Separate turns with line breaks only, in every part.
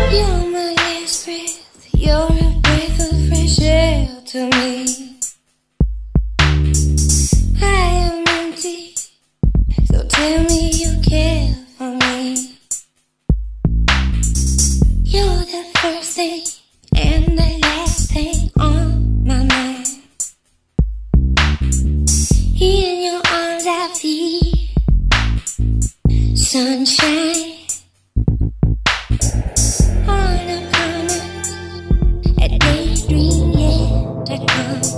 You're my last breath, you're a breath of fresh air to me. I am empty, so tell me you care for me. You're the first thing and the last thing on my mind. In your arms I feel sunshine. On a promise, a daydream yet to come.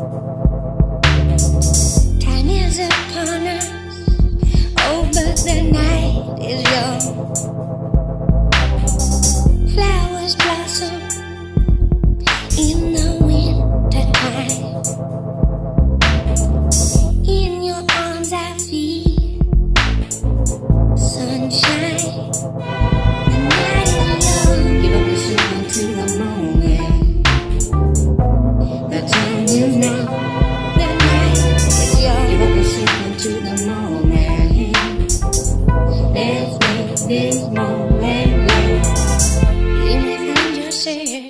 Time is upon us, oh, but the night is young. Flowers blossom in the winter time. In your arms I feel sunshine. The night is young. Give up the sun to the moment. The time is now. The night is young. Give up the sun to the moment. Let's make this moment last. You may find yourself